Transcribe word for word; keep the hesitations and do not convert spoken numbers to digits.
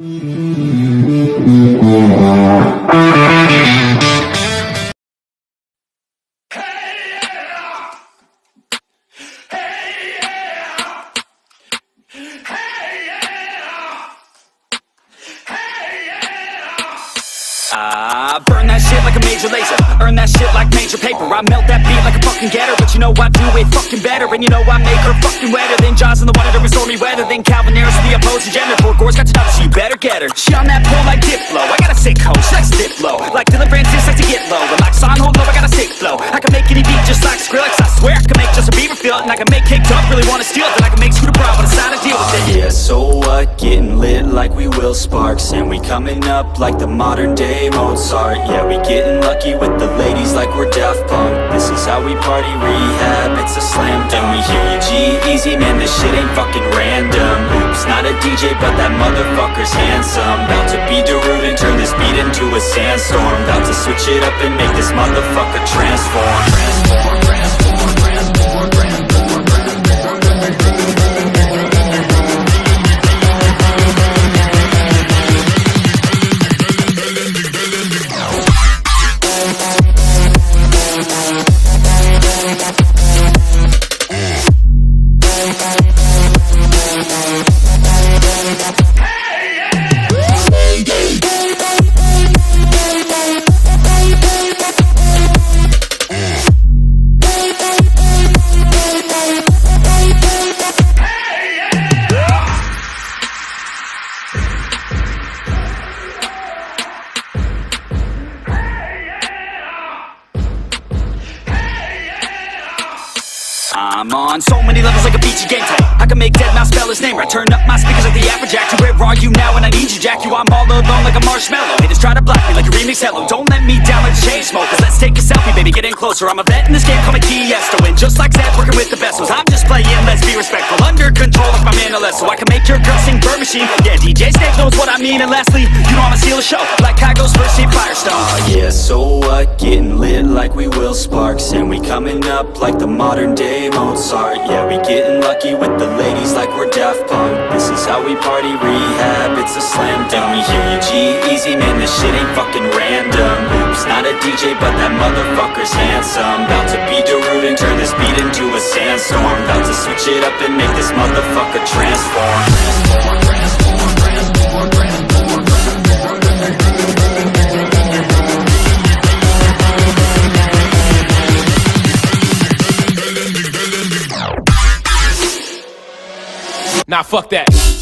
I burn that shit like a major laser, earn that shit like major paper. I melt that beat like a fucking getter, but you know I do it fucking better. And you know I make her fucking wetter than Jaws in the water during stormy weather, than Calvin Harris, the opposing gender. Four Gore's got to know that she better get her. She on that pole like Diplo, I got a sick hoe, she likes to dip low. Like Dylan Francis likes to get low, and like Son hold low, I got a sick flow. I can make any beat just like Skrillex, I swear I can make Justin Bieber feel it. And I can make Kicked Up really wanna steal it, then I can make Scooter Braun wanna sign a deal with it. Yeah, so what? Getting lit like we Will Sparks, and we coming up like the modern day Mozart. Yeah, we getting lucky with the ladies like we're Daft Punk. This is how we party, rehab, it's a slam dunk. We hear you G-Eazy, man, this shit ain't fucking random. Oops, not a D J, but that motherfucker's handsome. About to be Darude and turn this beat into a sandstorm. About to switch it up and make this motherfucker transform. Transform, transform, transform, transform, transform. I'm on so many levels like a beachy game type. I can make deadmau spell his name right. Turn up my speakers like the Afrojack. You, where are you now when I need you, Jack? You, I'm all alone like a marshmallow. Haters try to block me like a remix hello. Don't let me down like a chain smoke, cause let's take a selfie, baby, get in closer. I'm a vet in this game, call me Tiesto. And just like Zed, working with the vessels, I'm just playing, let's be respectful. Under control like my man Alesso. I can make your girl sing Bird Machine. Yeah, D J Snake knows what I mean. And lastly, you know I'ma steal a show like Kygo's first team Firestone. Uh, yeah, so what? Getting lit like we Will Sparks, and we coming up like the modern day Mozart. Yeah, we getting lucky with the ladies like we're Daft Punk. This is how we party, rehab, it's a slam dunk. We hear you G-Eazy, man, this shit ain't fucking random. Oops, not a D J, but that motherfucker's handsome. About to be Darude and turn this beat into a sandstorm. About to switch it up and make this motherfucker transform. Transform, transform, transform, transform, transform. Nah, fuck that.